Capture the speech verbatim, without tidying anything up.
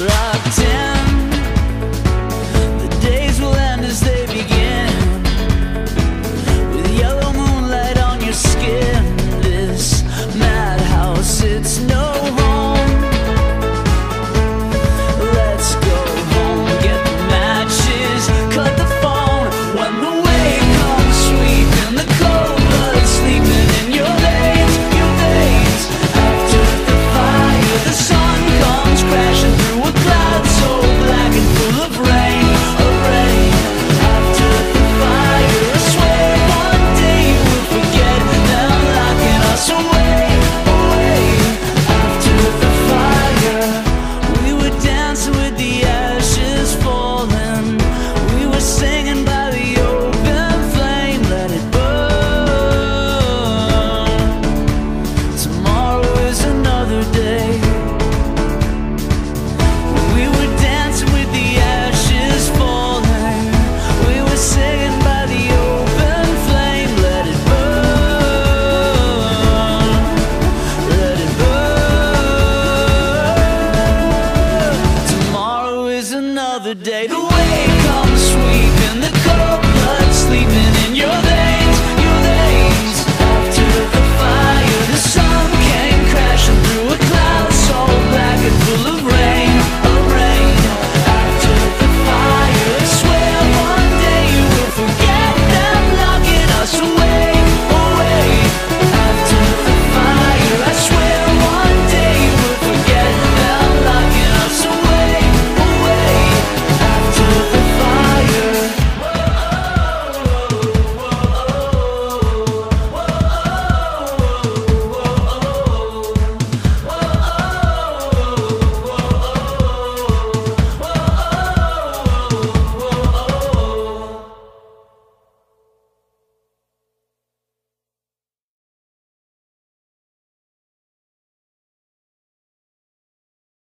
locked in. The days will end as they begin, with yellow moonlight on your skin. This madhouse, it's no home. Let's go home, get the matches, cut the phone. When the wave comes sweeping, the cold blood sleeping in your veins, your veins. After the fire, the sun comes crashing through a cloud so black and full of rain, of rain. After the fire, I swear one day you will forget them locking us away, away. After the fire, we were dancing with the ashes falling. We were singing by the open flame, let it burn. Tomorrow is another day. We were dancing with the ashes falling. We were singing by the open flame, let it burn, let it burn. Tomorrow is another day. The way